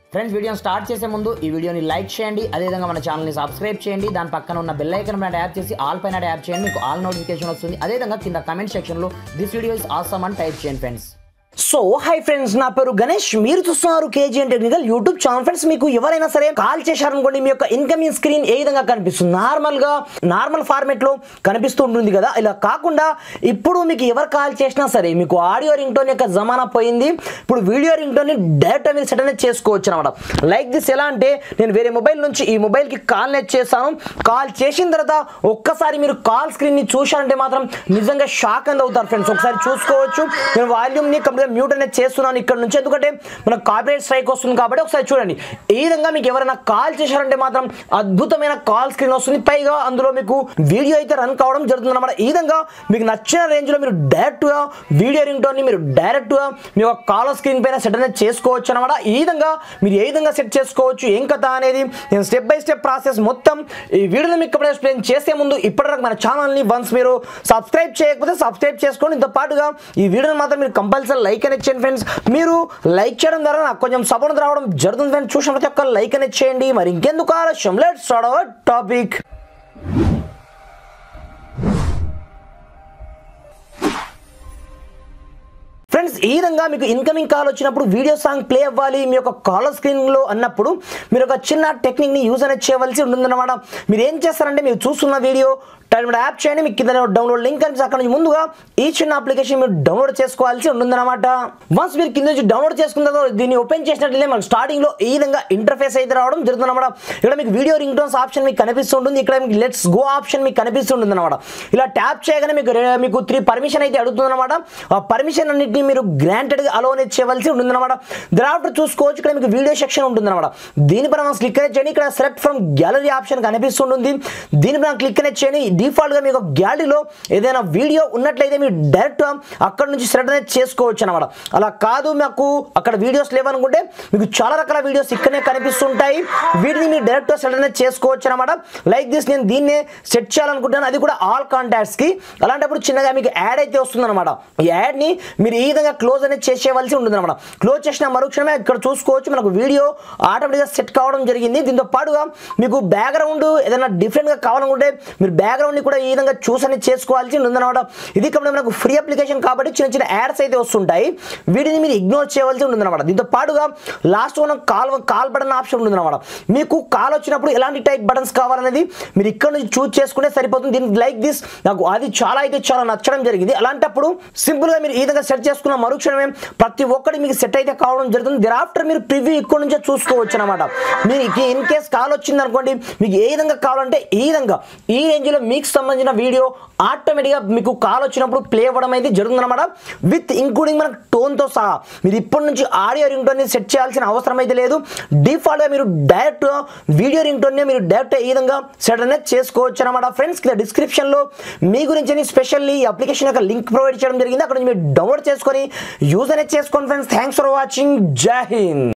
Friends వీడియోని start చేసే ముందు ఈ వీడియోని లైక్ చేయండి, అదేవిధంగా మన ఛానల్ని సబ్స్క్రైబ్ చేయండి, దాని పక్కన ఉన్న బెల్ ఐకాన్ పైన ట్యాప్ చేసి ఆల్ పైన ట్యాప్ చేయండి, మీకు ఆల్ నోటిఫికేషన్ వస్తుంది. అదేవిధంగా కింద కమెంట్ సెక్షన్లో దిస్ వీడియో ఇస్ ఆసమ్ అని టైప్ చేయండి ఫ్రెండ్స్. సో హై ఫ్రెండ్స్, నా పేరు గణేష్, మీరు చూస్తున్నారు KGN technical YouTube channel. Friends, మీకు ఎవరైనా సరే కాల్ చేశారనుకోండి, మీ యొక్క ఇన్కమింగ్ స్క్రీన్ ఏ విధంగా కనిపిస్తుంది, నార్మల్ ఫార్మేట్ లో కనిపిస్తూ ఉంటుంది కదా. ఇలా కాకుండా ఇప్పుడు మీకు ఎవరు కాల్ చేసినా సరే మీకు ఆడియో రింగ్ టోన్ యొక్క జమానా పోయింది. ఇప్పుడు వీడియో రింగ్ టోన్ ని డైరెక్ట్ మీరు సెట్ అనేది చేసుకోవచ్చు అనమాట. Like this. ఎలా అంటే నేను వేరే మొబైల్ నుంచి ఈ మొబైల్ కి కాల్ నెట్ చేస్తాను. కాల్ చేసిన తర్వాత ఒక్కసారి మీరు కాల్ స్క్రీన్ ని చూశారంటే మాత్రం నిజంగా షాక్ అనేది అవుతారు ఫ్రెండ్స్. ఒకసారి చూసుకోవచ్చు. నేను వాల్యూమ్ ని కంప్లీట్ మ్యూట్ అనేది చేస్తున్నాను ఇక్కడ నుంచి, ఎందుకంటే మనకు కాపీరైట్ స్ట్రైక్ వస్తుంది కాబట్టి. ఒకసారి చూడండి, ఈ విధంగా మీకు ఎవరైనా కాల్ చేశారంటే మాత్రం అద్భుతమైన కాల్ స్క్రీన్ వస్తుంది. పైగా అందులో మీకు వీడియో అయితే రన్ కావడం జరుగుతుంది అన్నమాట. ఈ విధంగా మీకు నచ్చిన రేంజ్ లో మీరు డైరెక్ట్ గా వీడియో రింగ్ టోన్ ని మీరు డైరెక్ట్ గా మీ యొక్క కాల్ స్క్రీన్ పైన సెట్ అనేది చేసుకోవచ్చు అనమాట. ఈ విధంగా మీరు ఏ విధంగా సెట్ చేసుకోవచ్చు, ఏం కథ అనేది నేను స్టెప్ బై స్టెప్ ప్రాసెస్ మొత్తం ఈ వీడియోలో మీకు ఎక్స్ప్లెయిన్ చేసే ముందు ఇప్పటివరకు మన ఛానల్ ని వన్స్ మీరు సబ్స్క్రైబ్ చేయకపోతే సబ్స్క్రైబ్ చేసుకోండి. ఇంతో పాటుగా ఈ వీడియోని మాత్రం మీరు కంపల్సరీ లైక్ అనేది చేయండి ఫ్రెండ్స్. మీరు లైక్ చేయడం ద్వారా నాకు కొంచెం సపోర్ట్ రావడం జరుగుతుంది ఫ్రెండ్స్. చూసిన ప్రతి ఒక్క లైక్ అనేది చేయండి. మరి ఇంకెందుకు ఆలస్యం, let's start our topic. Friends, ఈ విధంగా మీకు ఇన్కమింగ్ కాల్ వచ్చినప్పుడు వీడియో సాంగ్ ప్లే అవ్వాలి మీ యొక్క కాలర్ స్క్రీన్లో అన్నప్పుడు మీరు ఒక చిన్న టెక్నిక్ని యూజ్ అనేది చేయవలసి ఉంటుందన్నమాట. మీరు ఏం చేస్తారంటే మీరు చూస్తున్న వీడియో యాప్ చేయండి, మీకు కింద డౌన్లోడ్ లింక్ అని అక్కడ నుంచి ముందుగా ఈ చిన్న అప్లికేషన్ మీరు డౌన్లోడ్ చేసుకోవాల్సి ఉంటుందన్నమాట. వన్స్ మీరు కింద నుంచి డౌన్లోడ్ చేసుకున్న తర్వాత దీన్ని ఓపెన్ చేసినట్లయితే మనకు స్టార్టింగ్ లో ఈ విధంగా ఇంటర్ఫేస్ అయితే రావడం జరుగుతుందన్నమాట. ఇక్కడ మీకు వీడియో రింగ్ టోన్స్ ఆప్షన్ మీకు కనిపిస్తుంటుంది. ఇక్కడ మీకు లెట్స్ గో ఆప్షన్ మీకు కనిపిస్తుంటుంది అనమాట. ఇలా ట్యాప్ చేయగానే మీకు 3 పర్మిషన్ అయితే అడుగుతుందన్నమాట. ఆ పర్మిషన్ అన్నింటినీ మీరు గ్రాంటెడ్ గా అలో అనేది చేయవలసి ఉంటుందన్నమాట. దాని చూసుకోవచ్చు, ఇక్కడ మీకు వీడియో సెక్షన్ ఉంటుందన్నమాట. దీనిపైన మనం క్లిక్ అనేది చేయండి. ఇక్కడ సెలెక్ట్ ఫ్రమ్ గ్యాలరీ ఆప్షన్ కనిపిస్తుంటుంది. దీనిపైన క్లిక్ అనేది చేయండి. డిఫాల్ట్ గా మీకు గ్యాలరీలో ఏదైనా వీడియో ఉన్నట్లయితే మీరు డైరెక్ట్ అక్కడ నుంచి సెలెక్ట్ అనేది చేసుకోవచ్చు అనమాట. అలా కాదు, మాకు అక్కడ వీడియోస్ లేవనుకుంటే మీకు చాలా రకాల వీడియోస్ ఇక్కడనే కనిపిస్తుంటాయి. వీటిని మీరు డైరెక్ట్ సెలెక్ట్ అనేది చేసుకోవచ్చు అనమాట. Like this. నేను దీన్నే సెట్ చేయాలనుకుంటున్నాను, అది కూడా ఆల్ కాంటాక్ట్స్ కి. అలాంటప్పుడు చిన్నగా మీకు యాడ్ అయితే వస్తుంది అనమాట. ఈ యాడ్ ని మీరు ఈ విధంగా క్లోజ్ అనేది చేసేవలసి ఉంటుంది అనమాట. క్లోజ్ చేసిన మరుక్షణమే ఇక్కడ చూసుకోవచ్చు మనకు వీడియో ఆటోమేటిక్గా సెట్ కావడం జరిగింది. దీంతో పాటుగా మీకు బ్యాక్గ్రౌండ్ ఏదైనా డిఫరెంట్ గా కావాలనుకుంటే మీరు బ్యాక్గ్రౌండ్ ని కూడా ఈ విధంగా చూస్ అనేది చేసుకోవాల్సి ఉందన్నమాట. ఇది కాబట్టి మనకు ఫ్రీ అప్లికేషన్ కాబట్టి చిన్న చిన్న యాడ్స్ అయితే వస్తుంటాయి. వీటిని మీరు ఇగ్నోర్ చేయవలసి ఉందన్నమాట. దీంతో పాటుగా లాస్ట్ మనం కాల్ బటన్ ఆప్షన్ ఉందన్నమాట. మీకు కాల్ వచ్చినప్పుడు ఎలాంటి టైప్ బటన్స్ కావాలనేది మీరు ఇక్కడ నుంచి చూస్ చేసుకుంటే సరిపోతుంది. దీనికి లైక్ దిస్ నాకు అది చాలా నచ్చడం జరిగింది. అలాంటప్పుడు సింపుల్ గా మీరు ఈ విధంగా సెట్ చేసుకున్న మరుక్షణమే ప్రతి ఒక్కటి మీకు సెట్ అయితే కావడం జరుగుతుంది. దిరాఫ్టర్ మీరు ప్రివ్యూ ఇక్కడ నుంచే చూసుకోవచ్చు అనమాట. మీకు ఇన్ కేస్ కాల్ వచ్చింది అనుకోండి, మీకు ఏ విధంగా కావాలంటే ఈ విధంగా ఈ రేంజ్ లో మీకు సంబంధించిన వీడియో ఆటోమేటిక్గా మీకు కాల్ వచ్చినప్పుడు ప్లే అవ్వడం అయితే జరుగుతుందన్నమాట. విత్ ఇంక్లూడింగ్ మనకు టోన్తో సహా. మీరు ఇప్పటి నుంచి ఆడియో రింగ్ టోన్ సెట్ చేయాల్సిన అవసరం అయితే లేదు. డిఫాల్ట్గా మీరు డైరెక్ట్ వీడియో రింగ్ టోన్ మీరు డైరెక్ట్ ఈ విధంగా సెట్ అనేది చేసుకోవచ్చు అనమాట. ఫ్రెండ్స్, కింద డిస్క్రిప్షన్లో మీ గురించి స్పెషల్లీ ఈ అప్లికేషన్ యొక్క లింక్ ప్రొవైడ్ చేయడం జరిగింది. అక్కడ నుంచి మీరు డౌన్లోడ్ చేసుకొని యూజ్ అనేది చేసుకోండి ఫ్రెండ్స్. Thanks for watching. జై హింద్.